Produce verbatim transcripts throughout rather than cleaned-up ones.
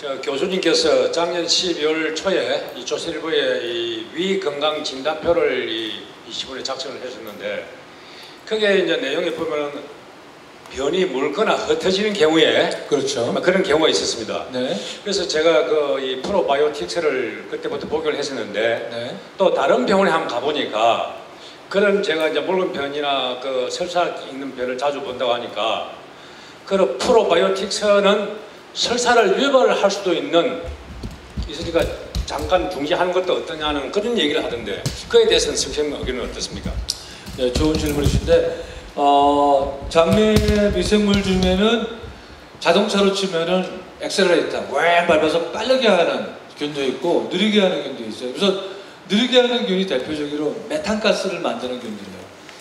저 교수님께서 작년 십이월 초에 이 조선일보에 이 위건강 진단표를 이 이시분에 작성을 하셨는데, 그게 이제 내용에 보면은 변이 묽거나 흩어지는 경우에 그렇죠. 그런 경우가 있었습니다. 네. 그래서 제가 그 이 프로바이오틱스를 그때부터 복용을 했었는데, 네. 또 다른 병원에 한번 가보니까 그런 제가 이제 묽은 변이나 그 설사 있는 변을 자주 본다고 하니까 그 프로바이오틱스는 설사를 유발을 할 수도 있는, 있으니까 잠깐 중지하는 것도 어떠냐는 그런 얘기를 하던데, 그에 대해서는 선생님 의견은 어떻습니까? 네, 좋은 질문이신데, 어, 장내 미생물 중에는 자동차로 치면은 엑셀레이터, 왱 밟아서 빠르게 하는 균도 있고 느리게 하는 균도 있어요. 그래서 느리게 하는 균이 대표적으로 메탄가스를 만드는 균들이에요.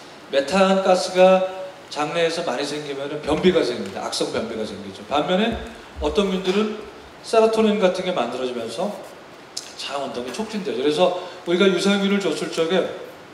메탄가스가 장내에서 많이 생기면 변비가 생깁니다. 악성 변비가 생기죠. 반면에 어떤 균들은 세로토닌 같은 게 만들어지면서 장 운동이 촉진되죠. 그래서 우리가 유산균을 줬을 적에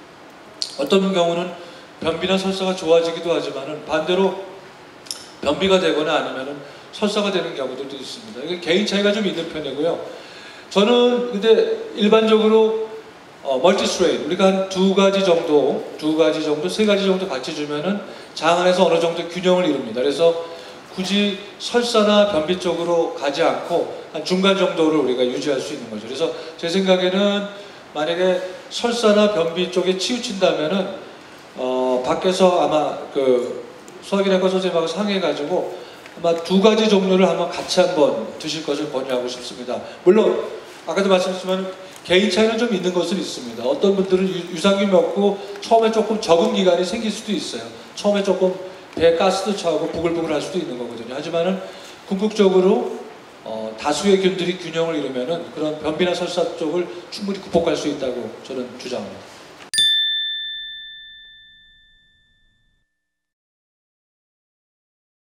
어떤 경우는 변비나 설사가 좋아지기도 하지만은 반대로 변비가 되거나 아니면은 설사가 되는 경우들도 있습니다. 이게 개인 차이가 좀 있는 편이고요. 저는 근데 일반적으로 어, 멀티스트레인, 우리가 한 두 가지 정도, 두 가지 정도, 세 가지 정도 같이 주면은 장 안에서 어느 정도 균형을 이룹니다. 그래서 굳이 설사나 변비 쪽으로 가지 않고 한 중간 정도를 우리가 유지할 수 있는 거죠. 그래서 제 생각에는 만약에 설사나 변비 쪽에 치우친다면은 어, 밖에서 아마 그 소화기내과 선생님하고 상의해가지고 아마 두 가지 종류를 한번 같이 한번 드실 것을 권유하고 싶습니다. 물론 아까도 말씀드렸지만 개인 차이는 좀 있는 것은 있습니다. 어떤 분들은 유, 유산균 먹고 처음에 조금 적응 기간이 생길 수도 있어요. 처음에 조금 배에 가스도 차고 부글부글 할 수도 있는 거거든요. 하지만은 궁극적으로 어, 다수의 균들이 균형을 이루면은 그런 변비나 설사 쪽을 충분히 극복할 수 있다고 저는 주장합니다.